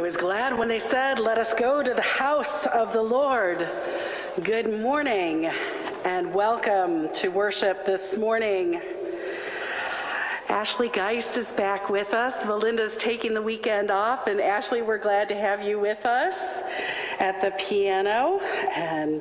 was glad when they said, "Let us go to the house of the Lord." Good morning and welcome to worship this morning. Ashley Geist is back with us. Valinda's taking the weekend off, and Ashley, we're glad to have you with us at the piano. And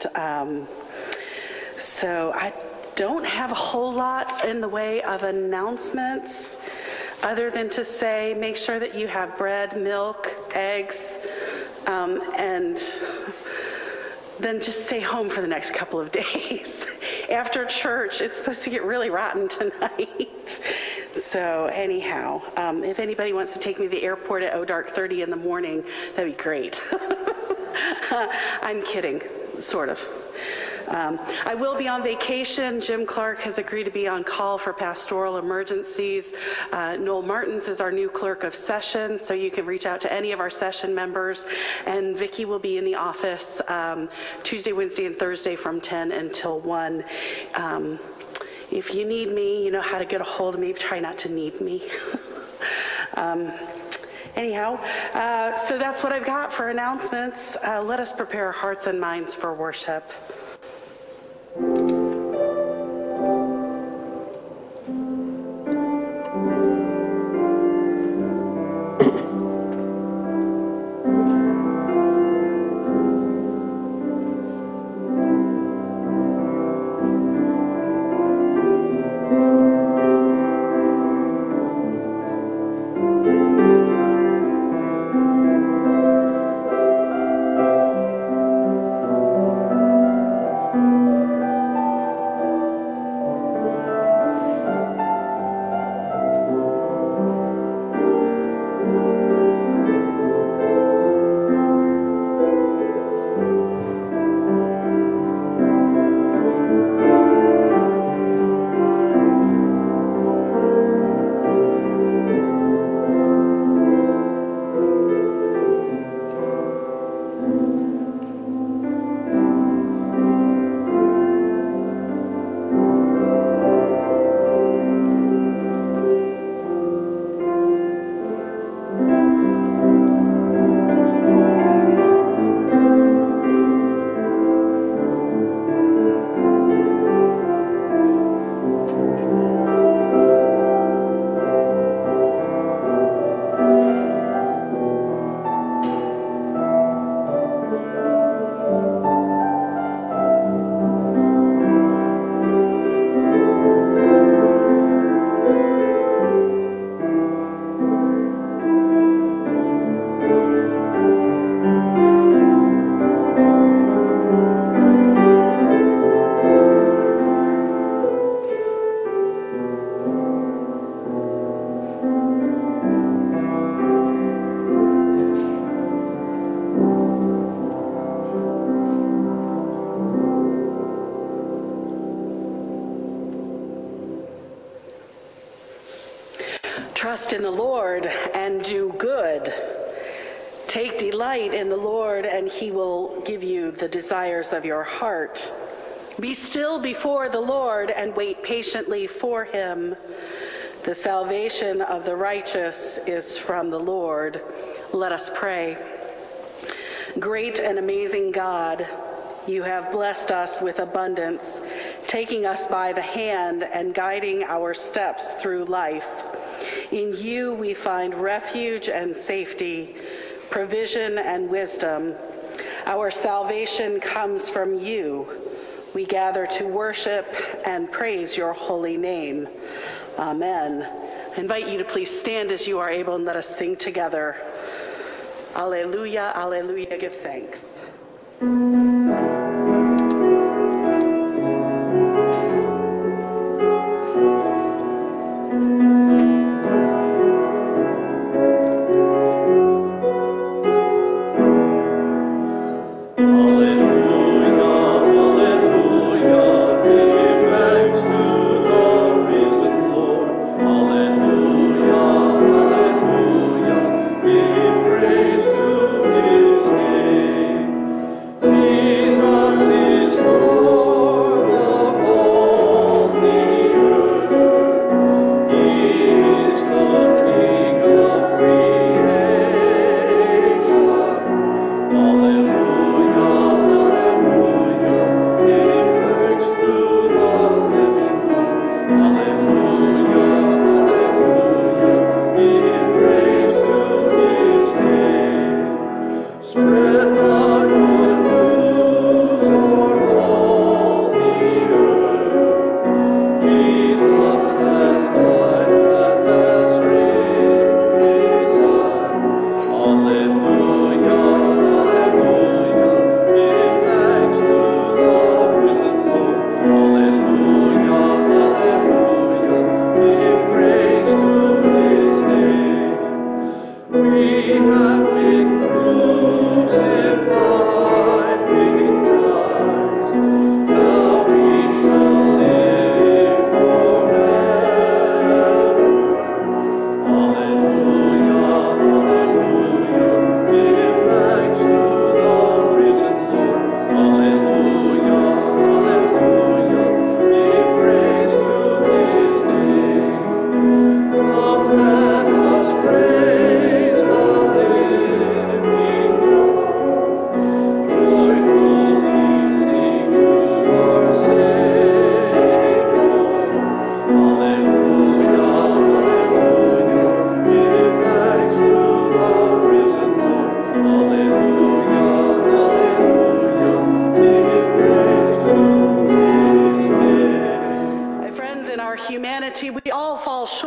so I don't have a whole lot in the way of announcements other than to say, make sure that you have bread, milk, eggs, and then just stay home for the next couple of days. After church, it's supposed to get really rotten tonight. So anyhow, if anybody wants to take me to the airport at dark 30 in the morning, that'd be great. I'm kidding, sort of. I will be on vacation. Jim Clark has agreed to be on call for pastoral emergencies. Noel Martins is our new clerk of session, so you can reach out to any of our session members. And Vicki will be in the office Tuesday, Wednesday, and Thursday from 10 until 1. If you need me, you know how to get a hold of me. Try not to need me. Anyhow, so that's what I've got for announcements. Let us prepare our hearts and minds for worship. Trust in the Lord and do good. Take delight in the Lord, and he will give you the desires of your heart. Be still before the Lord and wait patiently for him. The salvation of the righteous is from the Lord. Let us pray. Great and amazing God, you have blessed us with abundance, taking us by the hand and guiding our steps through life. In you we find refuge and safety, provision and wisdom. Our salvation comes from you. We gather to worship and praise your holy name. Amen. I invite you to please stand as you are able and let us sing together. Alleluia, alleluia, give thanks. Praise to his name.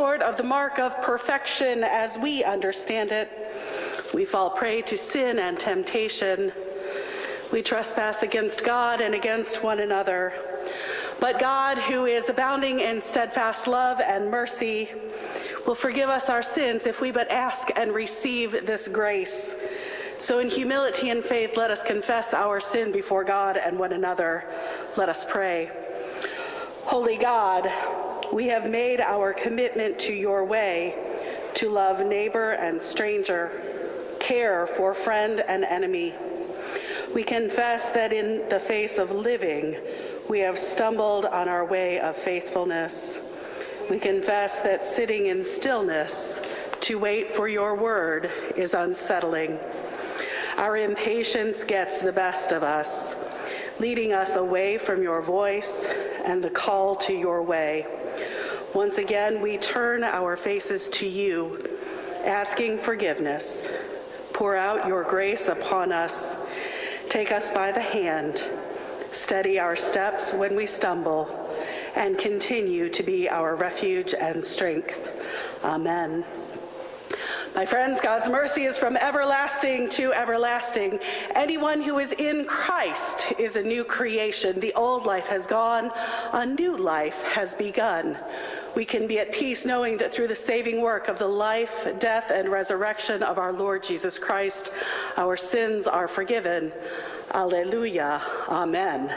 short of the mark of perfection as we understand it. We fall prey to sin and temptation. We trespass against God and against one another. But God, who is abounding in steadfast love and mercy, will forgive us our sins if we but ask and receive this grace. So in humility and faith, let us confess our sin before God and one another. Let us pray. Holy God, we have made our commitment to your way, to love neighbor and stranger, care for friend and enemy. We confess that in the face of living, we have stumbled on our way of faithfulness. We confess that sitting in stillness to wait for your word is unsettling. Our impatience gets the best of us, leading us away from your voice and the call to your way. Once again, we turn our faces to you, asking forgiveness. Pour out your grace upon us. Take us by the hand. Steady our steps when we stumble, and continue to be our refuge and strength. Amen. My friends, God's mercy is from everlasting to everlasting. Anyone who is in Christ is a new creation. The old life has gone, a new life has begun. We can be at peace knowing that through the saving work of the life, death, and resurrection of our Lord Jesus Christ, our sins are forgiven. Alleluia. Amen.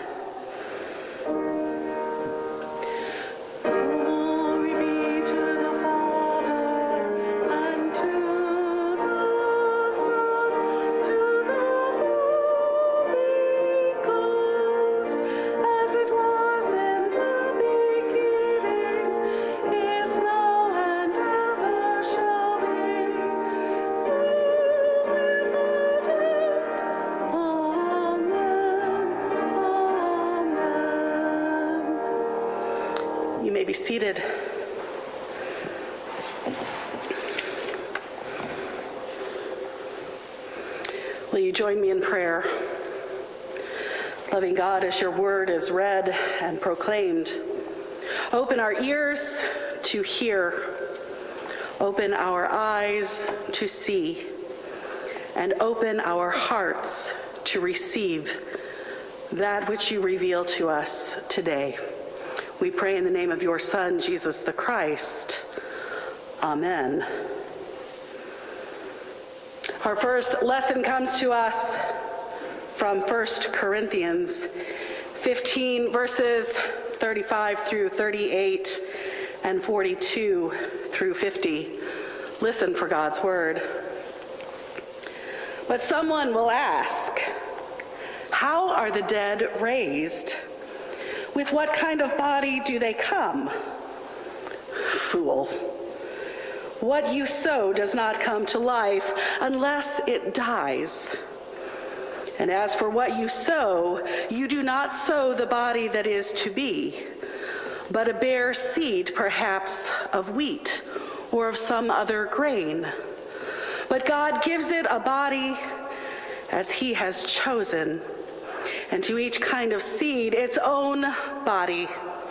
Be seated. Will you join me in prayer? Loving God, as your word is read and proclaimed, open our ears to hear, open our eyes to see, and open our hearts to receive that which you reveal to us today. We pray in the name of your Son, Jesus the Christ. Amen. Our first lesson comes to us from 1 Corinthians 15, verses 35 through 38 and 42 through 50. Listen for God's word. But someone will ask, how are the dead raised? With what kind of body do they come? Fool. What you sow does not come to life unless it dies. And as for what you sow, you do not sow the body that is to be, but a bare seed, perhaps of wheat or of some other grain. But God gives it a body as he has chosen, and to each kind of seed its own body.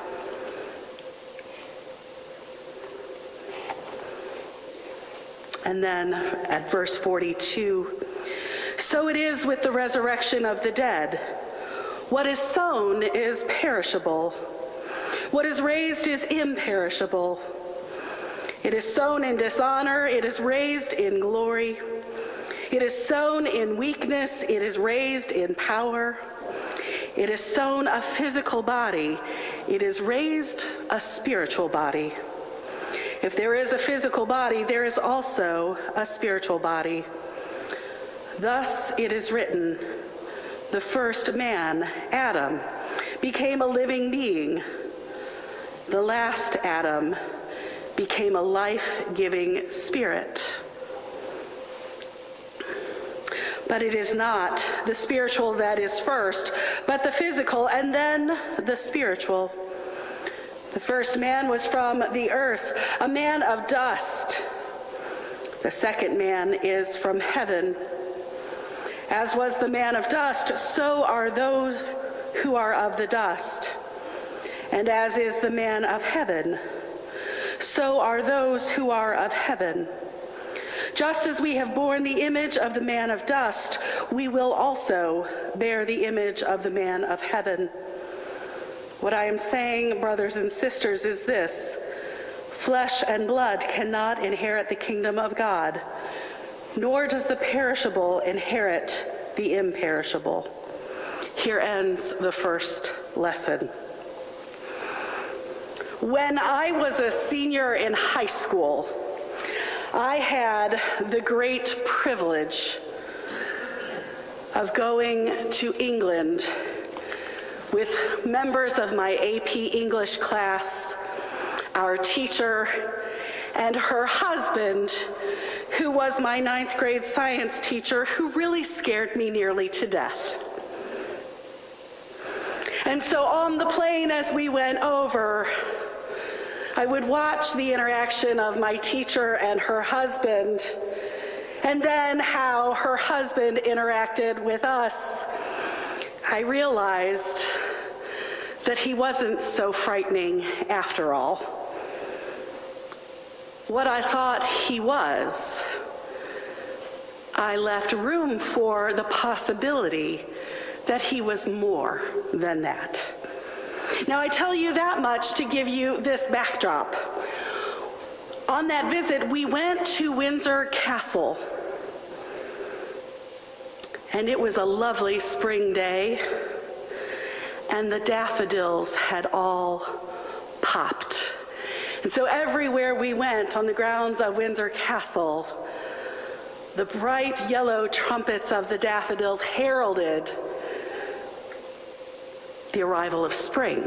And then at verse 42, so it is with the resurrection of the dead. What is sown is perishable. What is raised is imperishable. It is sown in dishonor, it is raised in glory. It is sown in weakness, it is raised in power. It is sown a physical body, it is raised a spiritual body. If there is a physical body, there is also a spiritual body. Thus it is written, the first man, Adam, became a living being. The last Adam became a life-giving spirit. But it is not the spiritual that is first, but the physical, and then the spiritual. The first man was from the earth, a man of dust. The second man is from heaven. As was the man of dust, so are those who are of the dust. And as is the man of heaven, so are those who are of heaven. Just as we have borne the image of the man of dust, we will also bear the image of the man of heaven. What I am saying, brothers and sisters, is this: flesh and blood cannot inherit the kingdom of God, nor does the perishable inherit the imperishable. Here ends the first lesson. When I was a senior in high school, I had the great privilege of going to England with members of my AP English class, our teacher, and her husband, who was my 9th grade science teacher, who really scared me nearly to death. And so on the plane as we went over, I would watch the interaction of my teacher and her husband, and then how her husband interacted with us. I realized that he wasn't so frightening after all. What I thought he was, I left room for the possibility that he was more than that. Now, I tell you that much to give you this backdrop. On that visit, we went to Windsor Castle, and it was a lovely spring day, and the daffodils had all popped. And so everywhere we went on the grounds of Windsor Castle, the bright yellow trumpets of the daffodils heralded the arrival of spring.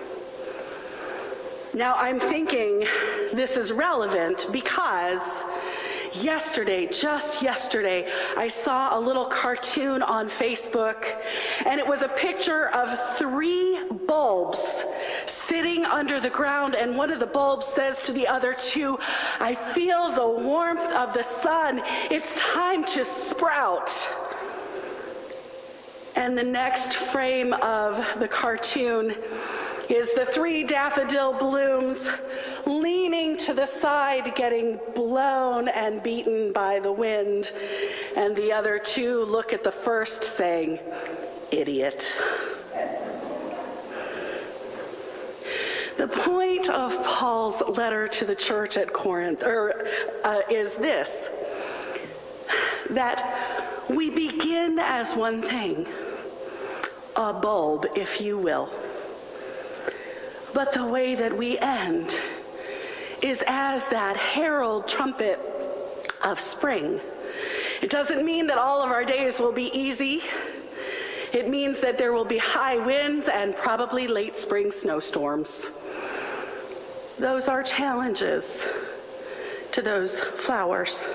Now, I'm thinking this is relevant because just yesterday, I saw a little cartoon on Facebook, and it was a picture of 3 bulbs sitting under the ground, and one of the bulbs says to the other 2, "I feel the warmth of the sun. It's time to sprout." And the next frame of the cartoon is the 3 daffodil blooms leaning to the side, getting blown and beaten by the wind. And the other 2 look at the first saying, "Idiot." The point of Paul's letter to the church at Corinth is this: that we begin as one thing, a bulb, if you will. But the way that we end is as that herald trumpet of spring. It doesn't mean that all of our days will be easy. It means that there will be high winds and probably late spring snowstorms. Those are challenges to those flowers.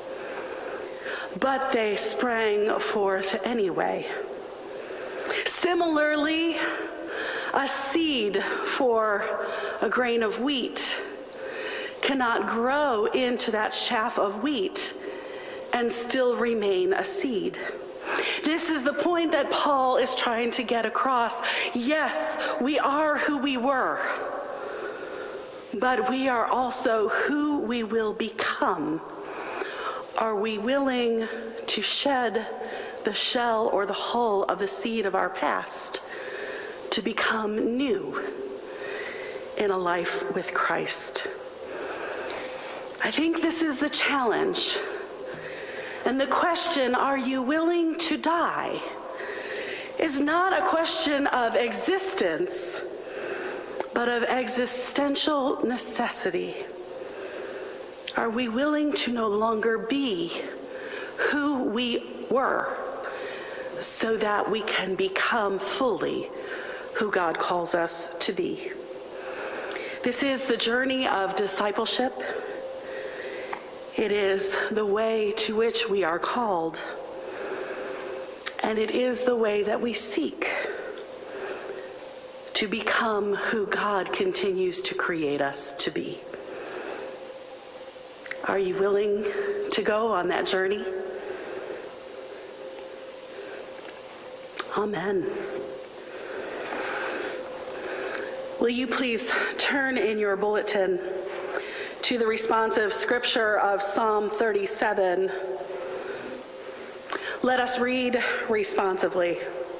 But they sprang forth anyway. Similarly, a seed for a grain of wheat cannot grow into that chaff of wheat and still remain a seed. This is the point that Paul is trying to get across. Yes, we are who we were, but we are also who we will become. Are we willing to shed the shell or the hull of the seed of our past to become new in a life with Christ? I think this is the challenge. And the question, are you willing to die, is not a question of existence, but of existential necessity. Are we willing to no longer be who we were so that we can become fully who God calls us to be? This is the journey of discipleship. It is the way to which we are called, and it is the way that we seek to become who God continues to create us to be. Are you willing to go on that journey? Amen. Will you please turn in your bulletin to the responsive scripture of Psalm 37. Let us read responsively.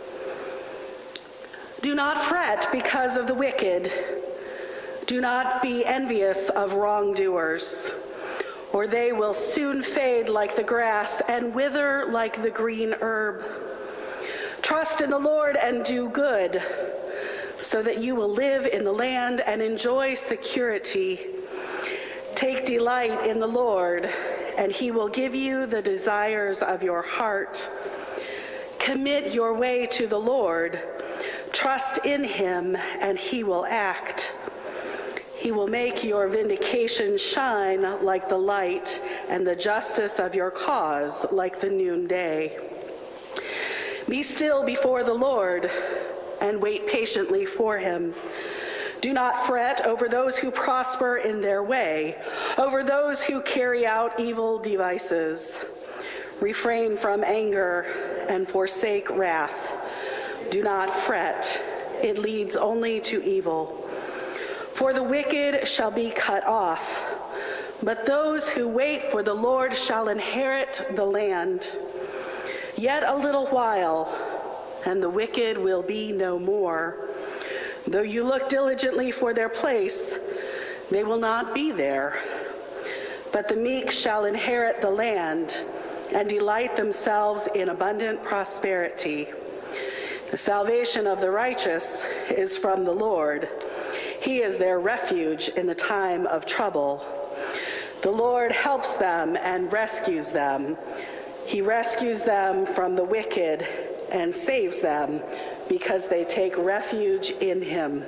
Do not fret because of the wicked. Do not be envious of wrongdoers, or they will soon fade like the grass and wither like the green herb. Trust in the Lord and do good, so that you will live in the land and enjoy security. Take delight in the Lord, and he will give you the desires of your heart. Commit your way to the Lord. Trust in him, and he will act. He will make your vindication shine like the light, and the justice of your cause like the noonday. Be still before the Lord, and wait patiently for him. Do not fret over those who prosper in their way, over those who carry out evil devices. Refrain from anger and forsake wrath. Do not fret, it leads only to evil. For the wicked shall be cut off, but those who wait for the Lord shall inherit the land. Yet a little while, and the wicked will be no more. Though you look diligently for their place, they will not be there. But the meek shall inherit the land and delight themselves in abundant prosperity. The salvation of the righteous is from the Lord. He is their refuge in the time of trouble. The Lord helps them and rescues them. He rescues them from the wicked and saves them because they take refuge in him.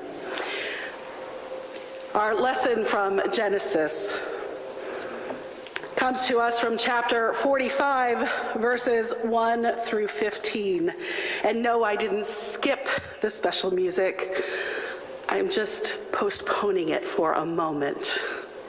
Our lesson from Genesis comes to us from chapter 45, verses 1 through 15. And no, I didn't skip the special music. I'm just postponing it for a moment.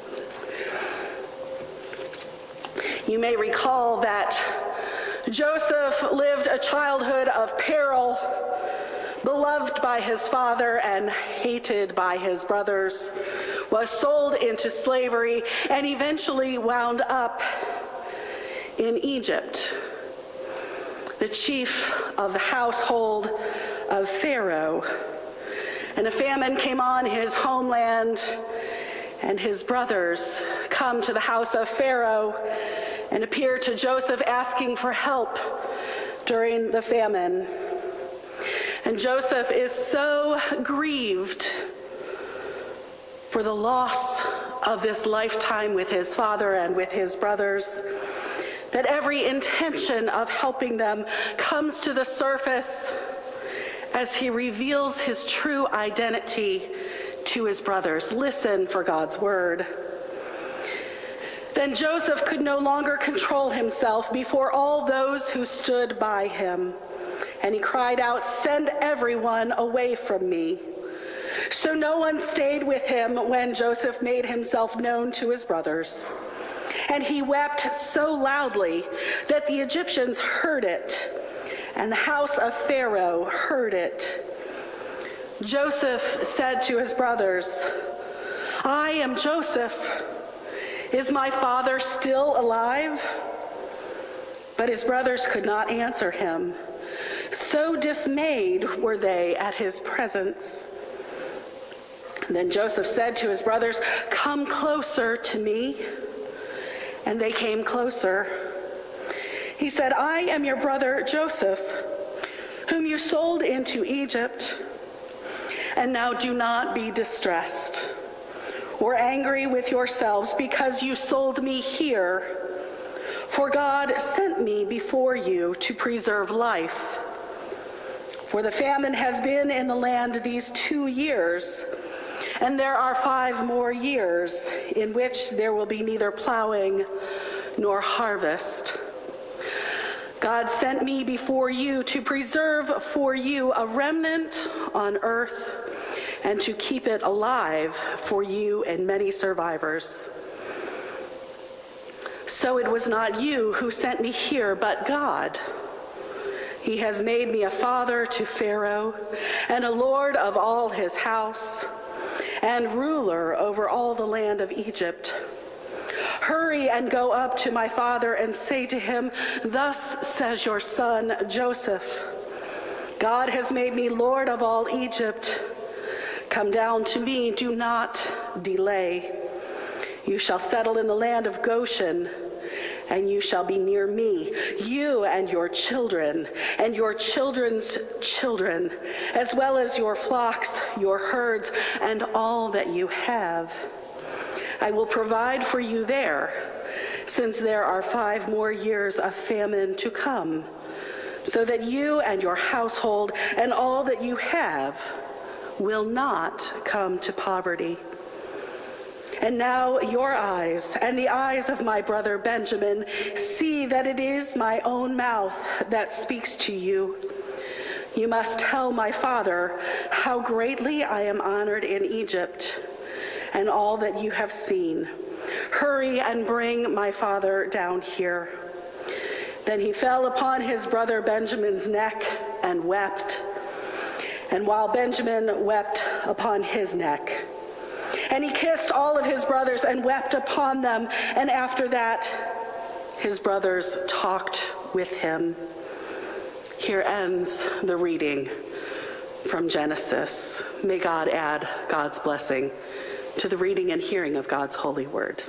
You may recall that Joseph lived a childhood of peril, beloved by his father and hated by his brothers, was sold into slavery, and eventually wound up in Egypt, the chief of the household of Pharaoh. And a famine came on his homeland, and his brothers come to the house of Pharaoh and appear to Joseph asking for help during the famine. And Joseph is so grieved for the loss of this lifetime with his father and with his brothers that every intention of helping them comes to the surface as he reveals his true identity to his brothers. Listen for God's word. Then Joseph could no longer control himself before all those who stood by him, and he cried out, "Send everyone away from me." So no one stayed with him when Joseph made himself known to his brothers. And he wept so loudly that the Egyptians heard it, and the house of Pharaoh heard it. Joseph said to his brothers, "I am Joseph. Is my father still alive?" But his brothers could not answer him. So dismayed were they at his presence. Then Joseph said to his brothers, "Come closer to me." And they came closer. He said, "I am your brother Joseph, whom you sold into Egypt. And now do not be distressed or angry with yourselves because you sold me here. For God sent me before you to preserve life. For the famine has been in the land these 2 years, and there are 5 more years in which there will be neither plowing nor harvest. God sent me before you to preserve for you a remnant on earth and to keep it alive for you and many survivors. So it was not you who sent me here, but God. He has made me a father to Pharaoh and a lord of all his house and ruler over all the land of Egypt. Hurry and go up to my father and say to him, 'Thus says your son Joseph, God has made me Lord of all Egypt. Come down to me, do not delay. You shall settle in the land of Goshen, and you shall be near me, you and your children, and your children's children, as well as your flocks, your herds, and all that you have. I will provide for you there, since there are 5 more years of famine to come, so that you and your household and all that you have will not come to poverty. And now your eyes and the eyes of my brother Benjamin see that it is my own mouth that speaks to you. You must tell my father how greatly I am honored in Egypt and all that you have seen. Hurry and bring my father down here.' Then he fell upon his brother Benjamin's neck and wept. And while Benjamin wept upon his neck, and he kissed all of his brothers and wept upon them, and after that his brothers talked with him." Here ends the reading from Genesis. May God add God's blessing to the reading and hearing of God's holy word.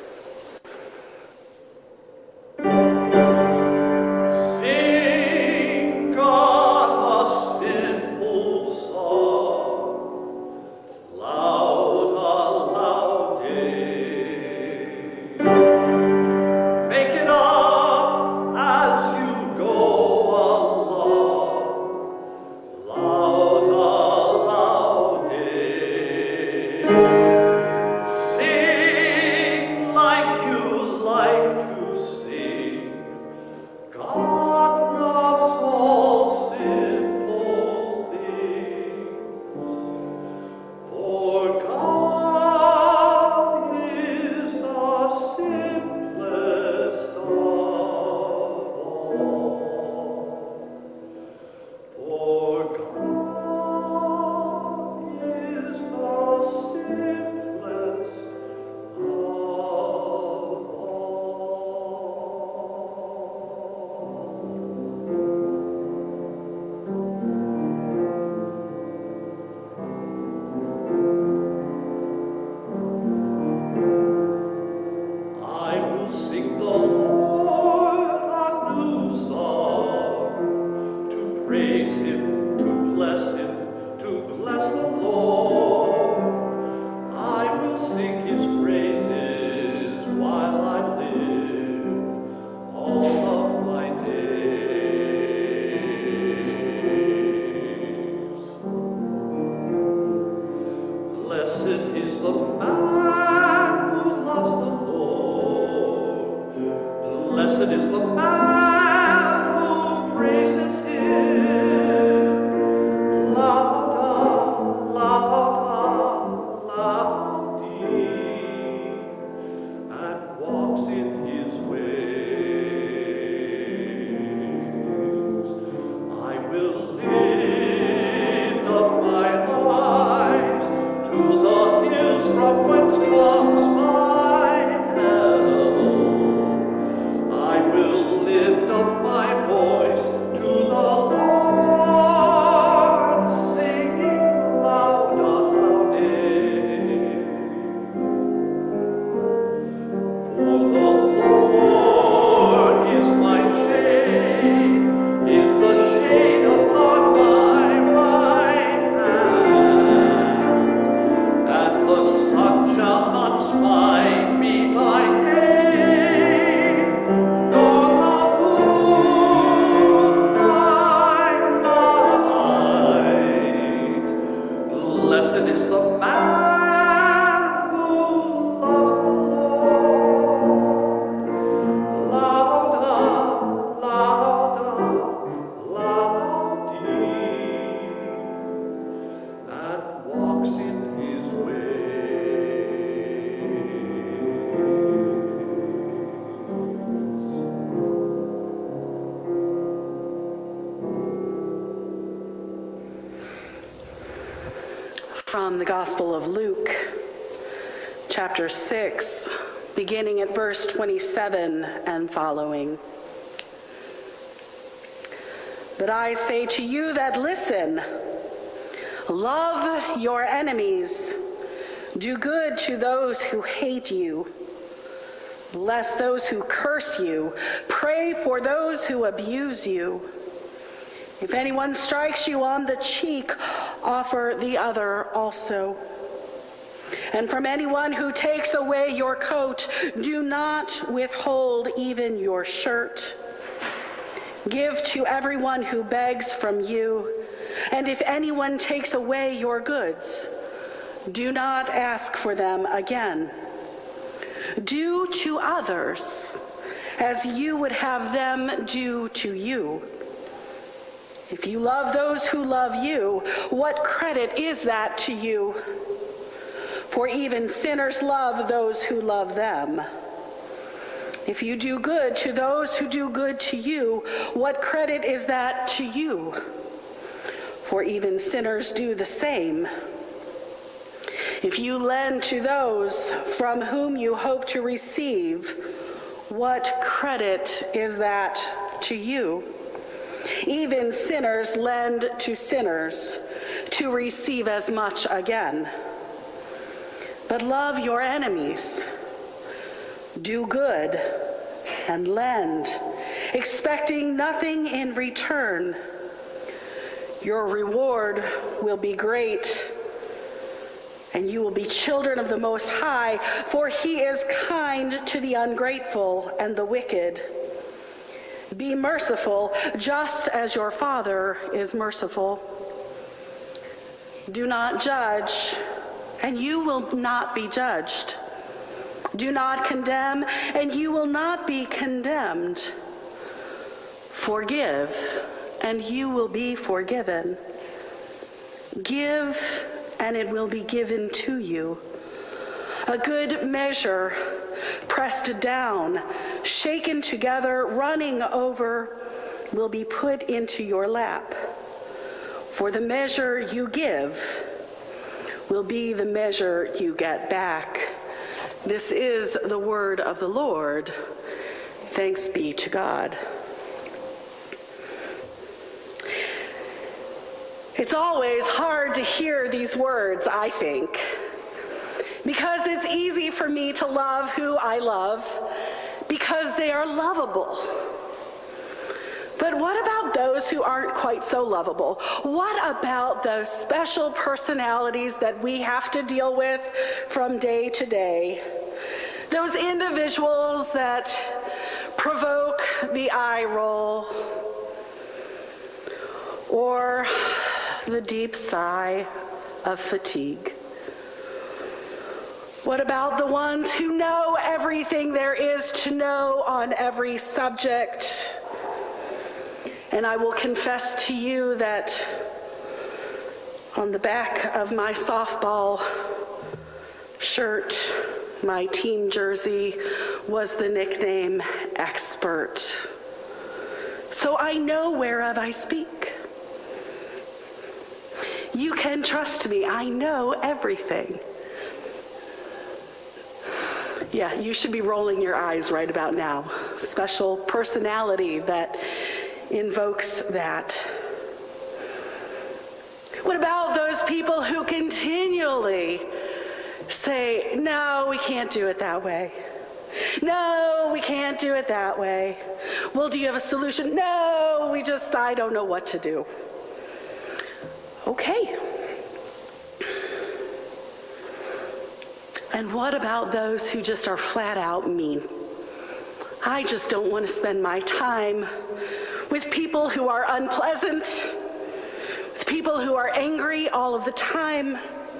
From the Gospel of Luke, chapter 6, beginning at verse 27 and following. But I say to you that listen, love your enemies, do good to those who hate you, bless those who curse you, pray for those who abuse you. If anyone strikes you on the cheek, offer the other also. And from anyone who takes away your coat, do not withhold even your shirt. Give to everyone who begs from you, and if anyone takes away your goods, do not ask for them again. Do to others as you would have them do to you. If you love those who love you, what credit is that to you? For even sinners love those who love them. If you do good to those who do good to you, what credit is that to you? For even sinners do the same. If you lend to those from whom you hope to receive, what credit is that to you? Even sinners lend to sinners to receive as much again. But love your enemies. Do good and lend, expecting nothing in return. Your reward will be great, and you will be children of the Most High, for he is kind to the ungrateful and the wicked. Be merciful, just as your Father is merciful. Do not judge, and you will not be judged. Do not condemn, and you will not be condemned. Forgive, and you will be forgiven. Give, and it will be given to you. A good measure, pressed down, shaken together, running over, will be put into your lap. For the measure you give will be the measure you get back. This is the word of the Lord. Thanks be to God. It's always hard to hear these words, I think, because it's easy for me to love who I love because they are lovable. But what about those who aren't quite so lovable? What about those special personalities that we have to deal with from day to day? Those individuals that provoke the eye roll or the deep sigh of fatigue. What about the ones who know everything there is to know on every subject? And I will confess to you that on the back of my softball shirt, my team jersey, was the nickname Expert. So I know whereof I speak. You can trust me, I know everything. Yeah, you should be rolling your eyes right about now. Special personality that invokes that. What about those people who continually say, no, we can't do it that way. No, we can't do it that way. Well, do you have a solution? No, I don't know what to do. Okay. And what about those who just are flat out mean? I just don't want to spend my time with people who are unpleasant, with people who are angry all of the time.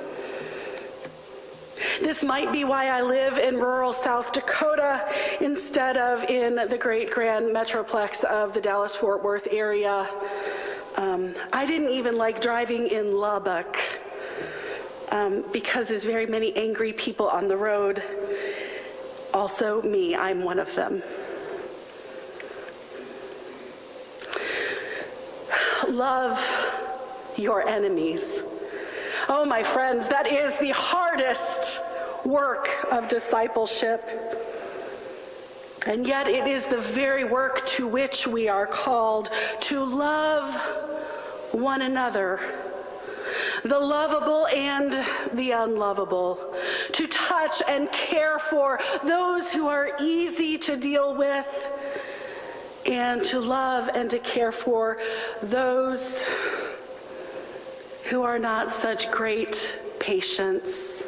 This might be why I live in rural South Dakota instead of in the great grand metroplex of the Dallas-Fort Worth area. I didn't even like driving in Lubbock because there's very many angry people on the road. Also me, I'm one of them. Love your enemies. Oh, my friends, that is the hardest work of discipleship. And yet it is the very work to which we are called, to love one another, the lovable and the unlovable, to touch and care for those who are easy to deal with, and to love and to care for those who are not such great patients.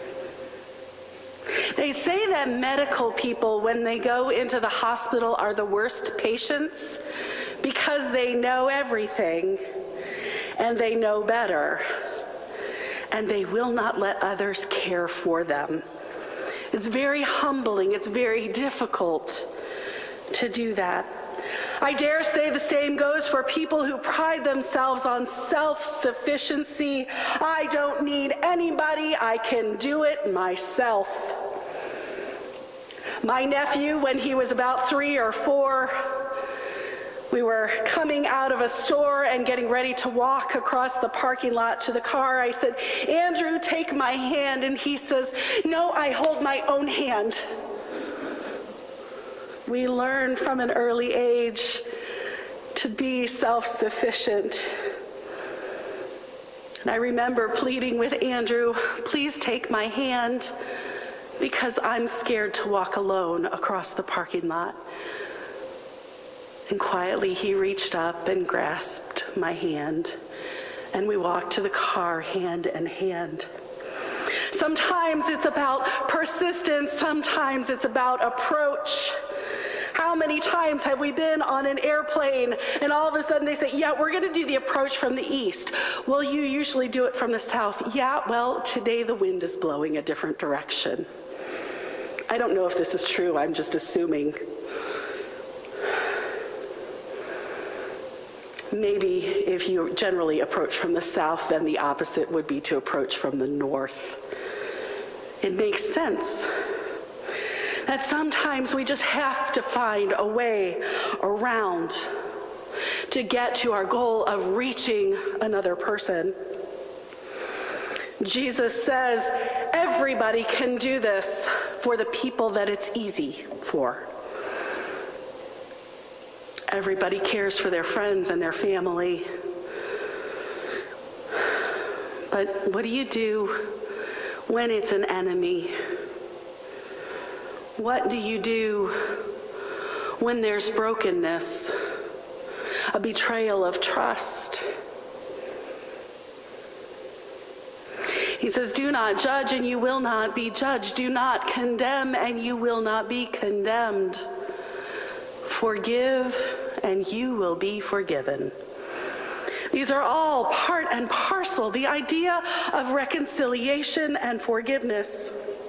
They say that medical people, when they go into the hospital, are the worst patients because they know everything and they know better, and they will not let others care for them. It's very humbling. It's very difficult to do that. I dare say the same goes for people who pride themselves on self-sufficiency. I don't need anybody. I can do it myself. My nephew, when he was about 3 or 4, we were coming out of a store and getting ready to walk across the parking lot to the car. I said, "Andrew, take my hand." And he says, "No, I hold my own hand." We learn from an early age to be self-sufficient. And I remember pleading with Andrew, "Please take my hand, because I'm scared to walk alone across the parking lot." And quietly he reached up and grasped my hand, and we walked to the car hand in hand. Sometimes it's about persistence, sometimes it's about approach. How many times have we been on an airplane and all of a sudden they say, "Yeah, we're going to do the approach from the east." "Well, you usually do it from the south." "Yeah, well, today the wind is blowing a different direction." I don't know if this is true, I'm just assuming. Maybe if you generally approach from the south, then the opposite would be to approach from the north. It makes sense that sometimes we just have to find a way around to get to our goal of reaching another person. Jesus says everybody can do this for the people that it's easy for. Everybody cares for their friends and their family. But what do you do when it's an enemy? What do you do when there's brokenness, a betrayal of trust? He says, "Do not judge and you will not be judged. Do not condemn and you will not be condemned. Forgive and you will be forgiven." These are all part and parcel, the idea of reconciliation and forgiveness.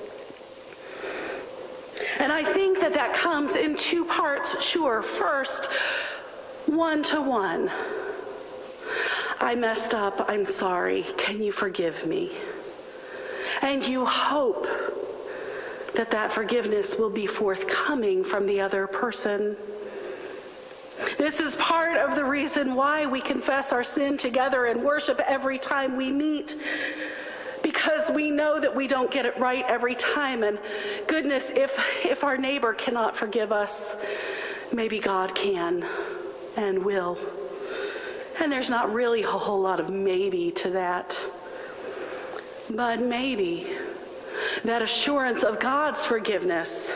And I think that that comes in 2 parts. Sure, first, one-to-one. "I messed up, I'm sorry, can you forgive me?" And you hope that that forgiveness will be forthcoming from the other person. This is part of the reason why we confess our sin together and worship every time we meet, because we know that we don't get it right every time. And goodness, if our neighbor cannot forgive us, maybe God can and will. And there's not really a whole lot of maybe to that. But maybe that assurance of God's forgiveness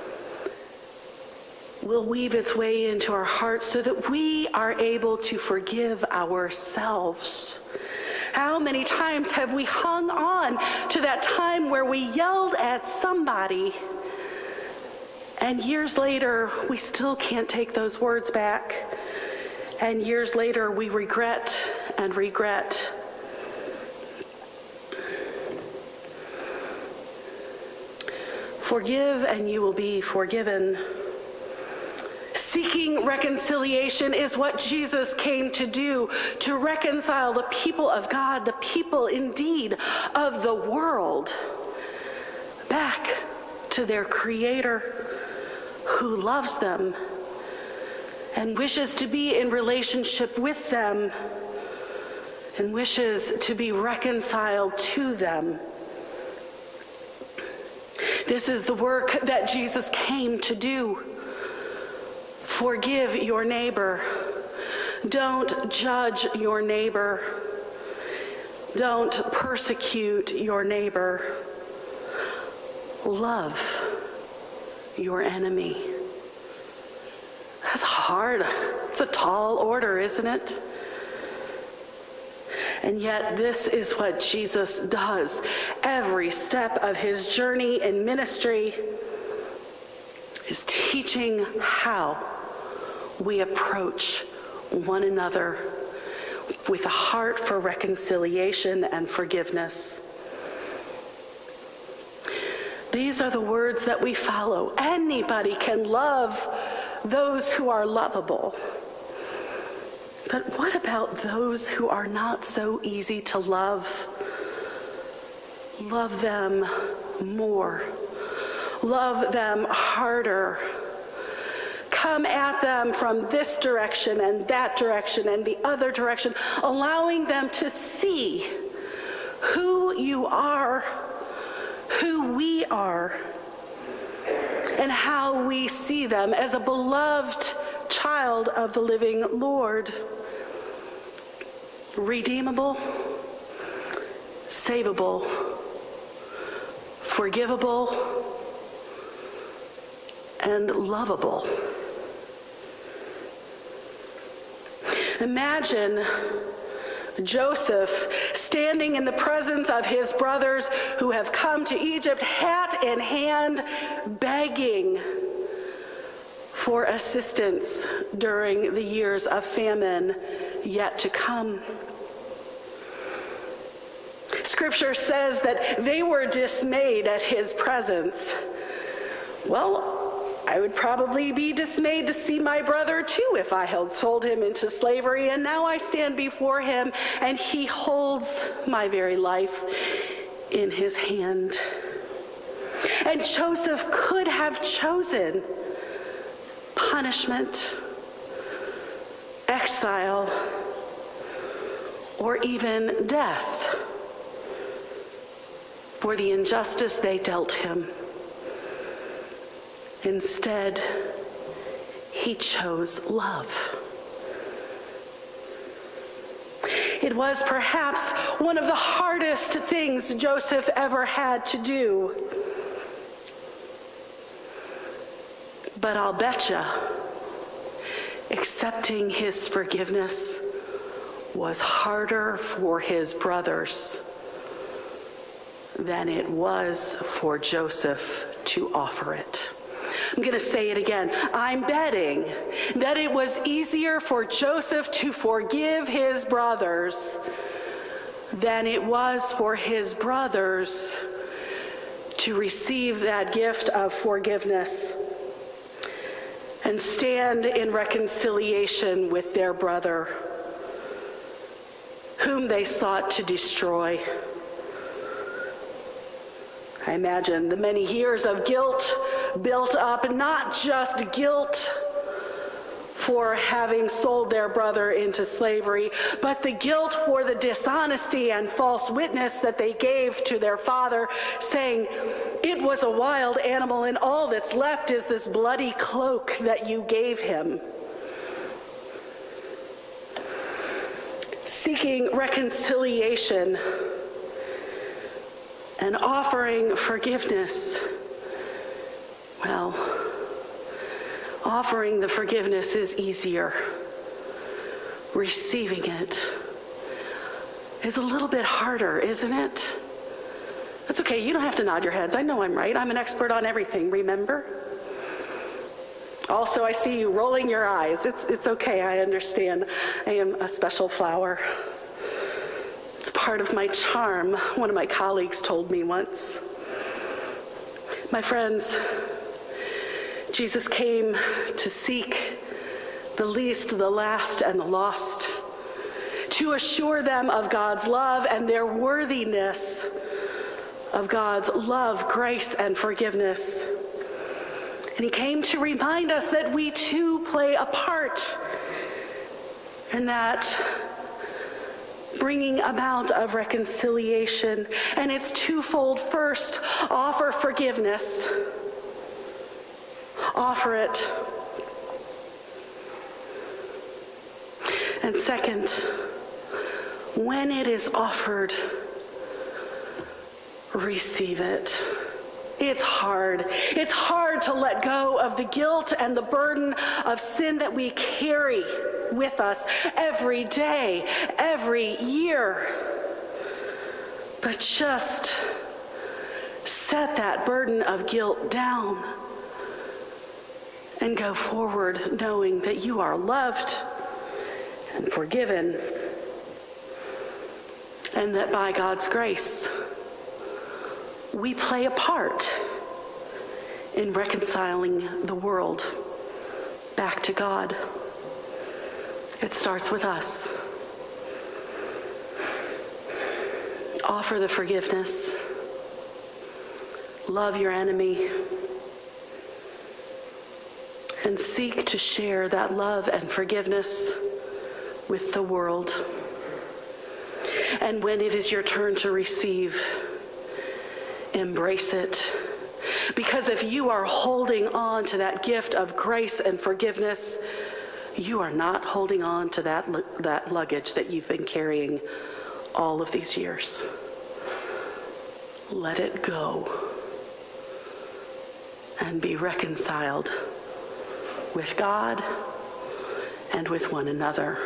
will weave its way into our hearts so that we are able to forgive ourselves. How many times have we hung on to that time where we yelled at somebody, and years later we still can't take those words back, and years later we regret and regret. Forgive and you will be forgiven. Seeking reconciliation is what Jesus came to do, to reconcile the people of God, the people indeed of the world, back to their Creator who loves them and wishes to be in relationship with them and wishes to be reconciled to them. This is the work that Jesus came to do. Forgive your neighbor. Don't judge your neighbor. Don't persecute your neighbor. Love your enemy. That's hard. It's a tall order, isn't it? And yet this is what Jesus does. Every step of his journey in ministry is teaching how we approach one another with a heart for reconciliation and forgiveness. These are the words that we follow. Anybody can love those who are lovable. But what about those who are not so easy to love? Love them more. Love them harder. Come at them from this direction and that direction and the other direction, allowing them to see who you are, who we are, and how we see them as a beloved child of the living Lord. Redeemable, savable, forgivable, and lovable. Imagine Joseph standing in the presence of his brothers who have come to Egypt, hat in hand, begging for assistance during the years of famine yet to come. Scripture says that they were dismayed at his presence. Well, I would probably be dismayed to see my brother too if I had sold him into slavery, and now I stand before him and he holds my very life in his hand. And Joseph could have chosen punishment, exile, or even death for the injustice they dealt him. Instead, he chose love. It was perhaps one of the hardest things Joseph ever had to do. But I'll betcha, accepting his forgiveness was harder for his brothers than it was for Joseph to offer it. I'm going to say it again. I'm betting that it was easier for Joseph to forgive his brothers than it was for his brothers to receive that gift of forgiveness and stand in reconciliation with their brother, whom they sought to destroy. I imagine the many years of guilt built up, not just guilt for having sold their brother into slavery, but the guilt for the dishonesty and false witness that they gave to their father, saying, "It was a wild animal, and all that's left is this bloody cloak that you gave him." Seeking reconciliation and offering forgiveness, well, offering the forgiveness is easier. Receiving it is a little bit harder, isn't it? That's okay, you don't have to nod your heads. I know I'm right. I'm an expert on everything, remember? Also, I see you rolling your eyes. It's okay, I understand. I am a special flower. It's part of my charm, one of my colleagues told me once. My friends, Jesus came to seek the least, the last, and the lost, to assure them of God's love and their worthiness of God's love, grace, and forgiveness. And he came to remind us that we too play a part, and that bringing about of reconciliation. And it's twofold. First, offer forgiveness. Offer it. And second, when it is offered, receive it. It's hard. It's hard to let go of the guilt and the burden of sin that we carry with us every day, every year. But just set that burden of guilt down and go forward knowing that you are loved and forgiven, and that by God's grace, we play a part in reconciling the world back to God. It starts with us. Offer the forgiveness. Love your enemy. And seek to share that love and forgiveness with the world. And when it is your turn to receive, embrace it. Because if you are holding on to that gift of grace and forgiveness, you are not holding on to that luggage that you've been carrying all of these years. Let it go and be reconciled with God and with one another.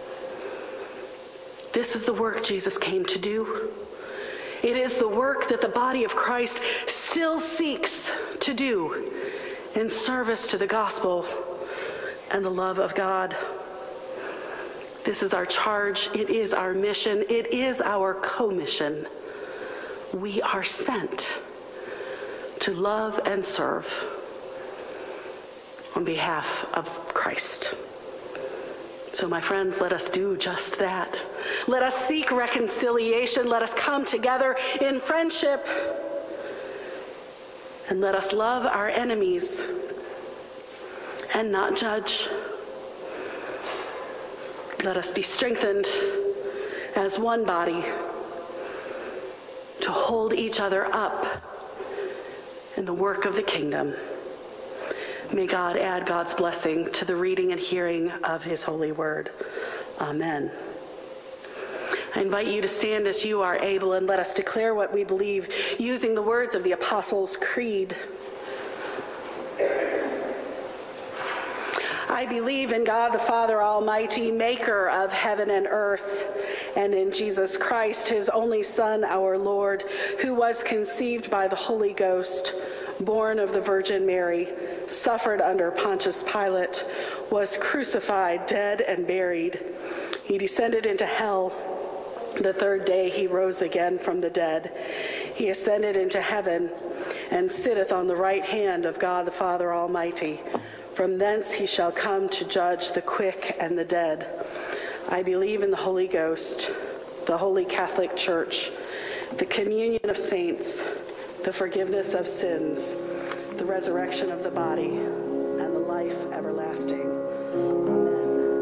This is the work Jesus came to do. It is the work that the body of Christ still seeks to do in service to the gospel and the love of God. This is our charge. It is our mission. It is our commission. We are sent to love and serve on behalf of Christ. So, my friends, let us do just that. Let us seek reconciliation. Let us come together in friendship. And let us love our enemies and not judge. Let us be strengthened as one body to hold each other up in the work of the kingdom. May God add God's blessing to the reading and hearing of his holy word. Amen. I invite you to stand as you are able, and let us declare what we believe using the words of the Apostles' Creed. I believe in God the Father Almighty, maker of heaven and earth, and in Jesus Christ, his only Son, our Lord, who was conceived by the Holy Ghost, born of the Virgin Mary, suffered under Pontius Pilate, was crucified, dead, and buried. He descended into hell. The third day he rose again from the dead. He ascended into heaven and sitteth on the right hand of God the Father Almighty. From thence he shall come to judge the quick and the dead. I believe in the Holy Ghost, the Holy Catholic Church, the communion of saints, the forgiveness of sins, the resurrection of the body, and the life everlasting. Amen.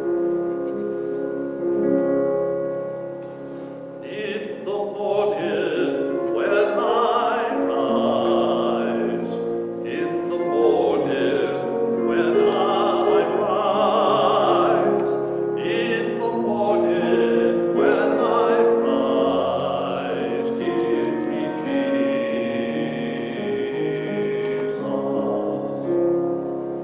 In the morning when I rise, in the morning when I rise, in the morning when I rise, give me Jesus.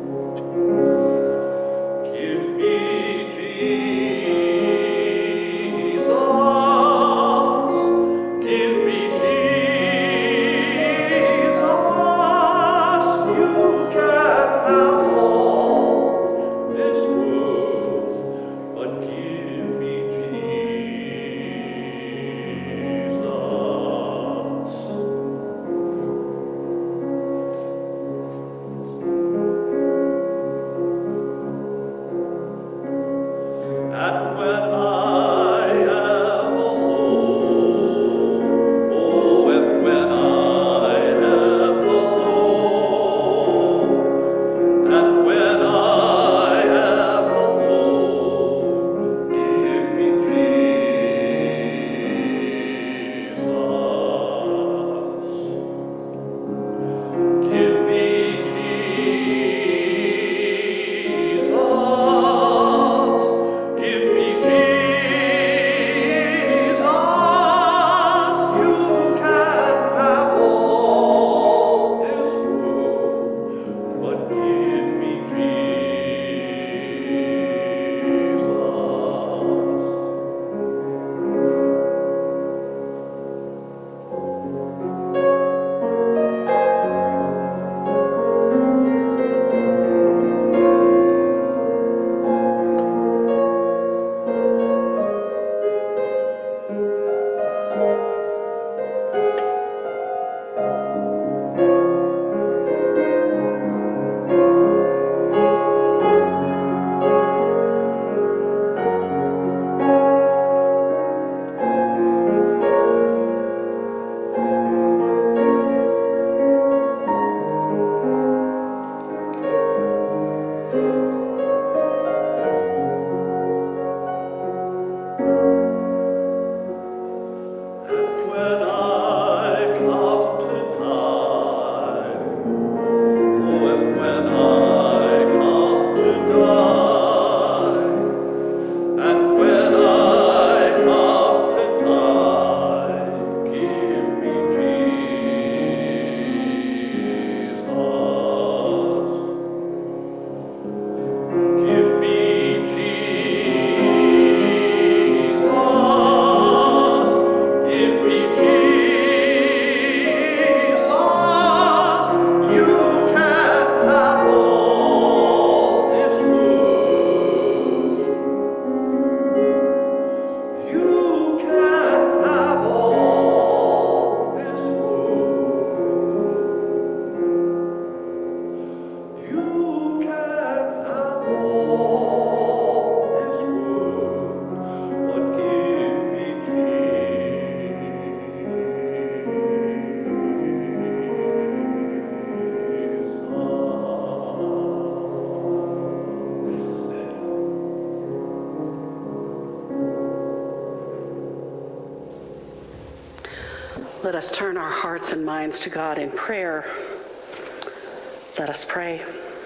Let us turn our hearts and minds to God in prayer. Let us pray.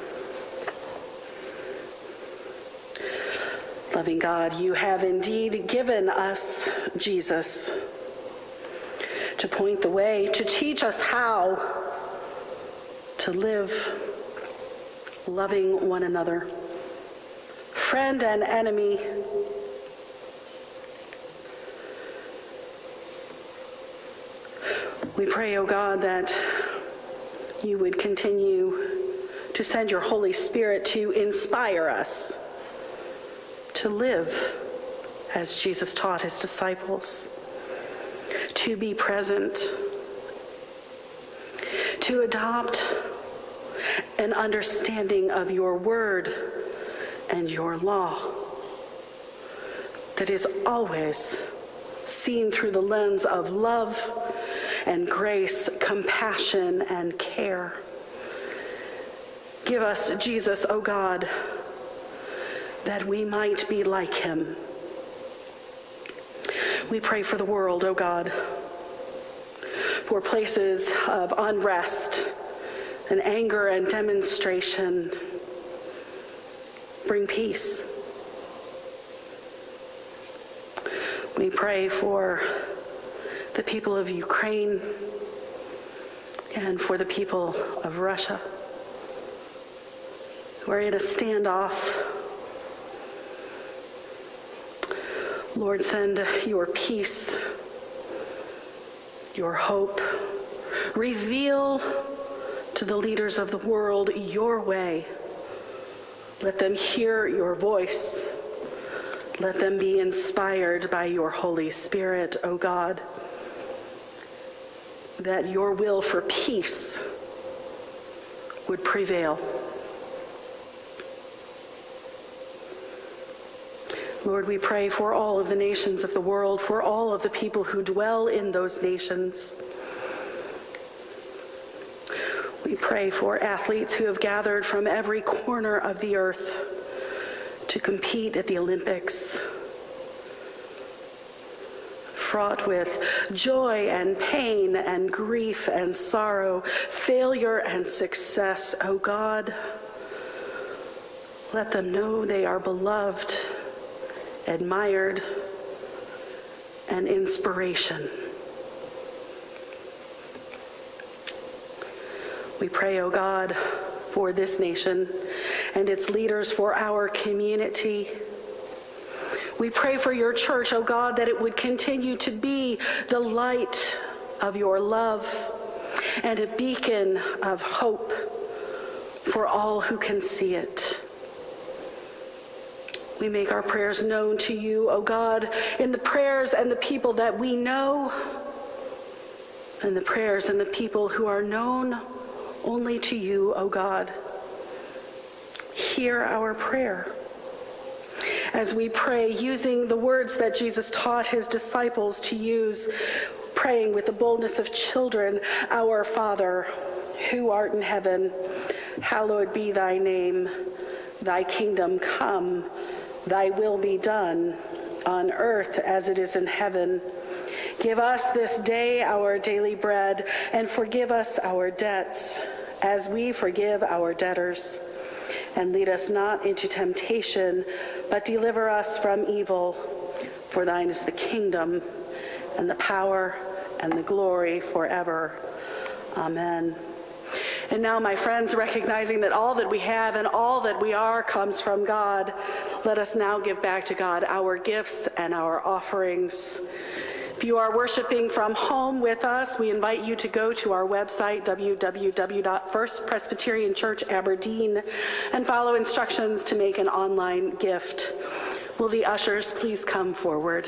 Loving God, you have indeed given us Jesus to point the way, to teach us how to live loving one another, friend and enemy. We pray, O God, that you would continue to send your Holy Spirit to inspire us to live as Jesus taught his disciples, to be present, to adopt an understanding of your word and your law that is always seen through the lens of love and grace, compassion and care. Give us Jesus, O God, that we might be like him. We pray for the world, O God, for places of unrest and anger and demonstration. Bring peace. We pray for the people of Ukraine and for the people of Russia who are in a standoff. Lord, send your peace, your hope. Reveal to the leaders of the world your way. Let them hear your voice. Let them be inspired by your Holy Spirit, O God, that your will for peace would prevail. Lord, we pray for all of the nations of the world, for all of the people who dwell in those nations. We pray for athletes who have gathered from every corner of the earth to compete at the Olympics, fraught with joy and pain and grief and sorrow, failure and success. Oh God, let them know they are beloved, admired, and inspiration. We pray, O God, for this nation and its leaders, for our community. We pray for your church, O God, that it would continue to be the light of your love and a beacon of hope for all who can see it. We make our prayers known to you, O God, in the prayers and the people that we know, and the prayers and the people who are known only to you, O God. Hear our prayer as we pray using the words that Jesus taught his disciples to use, praying with the boldness of children. Our Father, who art in heaven, hallowed be thy name. Thy kingdom come. Thy will be done on earth as it is in heaven. Give us this day our daily bread, and forgive us our debts as we forgive our debtors. And lead us not into temptation, but deliver us from evil. For thine is the kingdom, and the power, and the glory forever. Amen. And now, my friends, recognizing that all that we have and all that we are comes from God, let us now give back to God our gifts and our offerings. If you are worshiping from home with us, we invite you to go to our website, www.firstpresbyterianchurchaberdeen, and follow instructions to make an online gift. Will the ushers please come forward?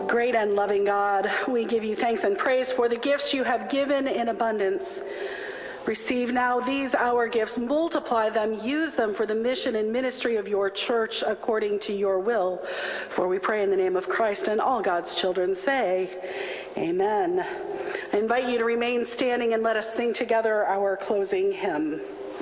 Great and loving God, we give you thanks and praise for the gifts you have given in abundance. Receive now these our gifts, multiply them, use them for the mission and ministry of your church according to your will. For we pray in the name of Christ, and all God's children say, Amen. I invite you to remain standing and let us sing together our closing hymn.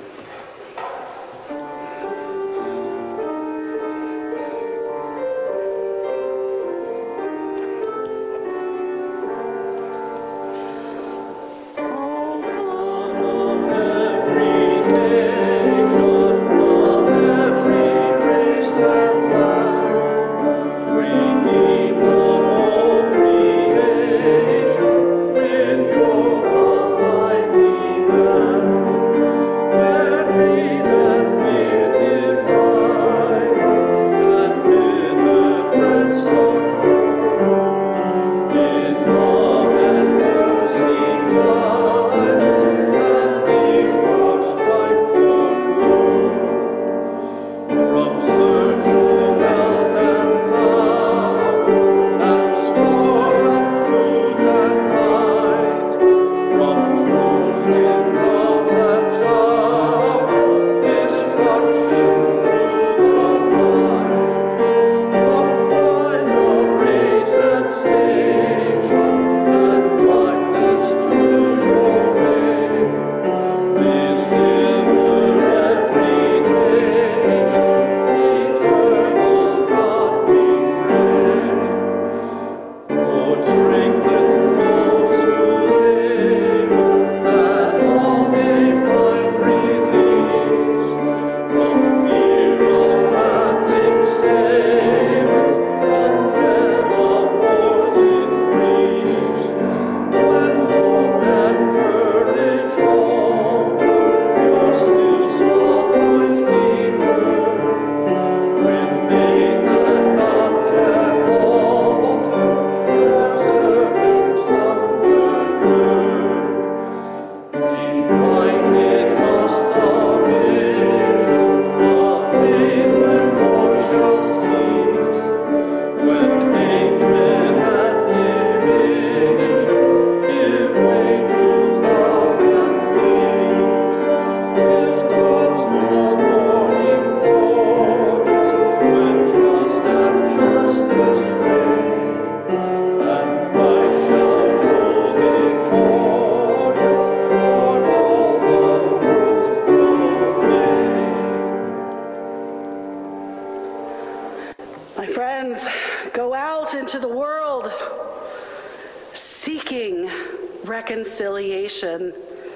Reconciliation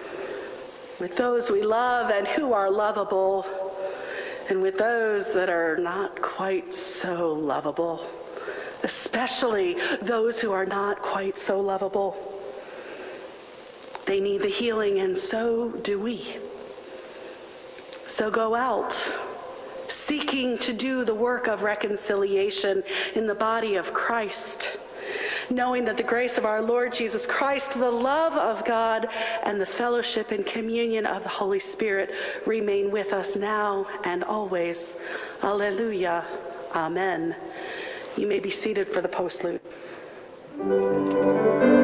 with those we love and who are lovable, and with those that are not quite so lovable, especially those who are not quite so lovable. They need the healing, and so do we. So go out, seeking to do the work of reconciliation in the body of Christ, knowing that the grace of our Lord Jesus Christ, the love of God, and the fellowship and communion of the Holy Spirit remain with us now and always. Alleluia. Amen. You may be seated for the postlude.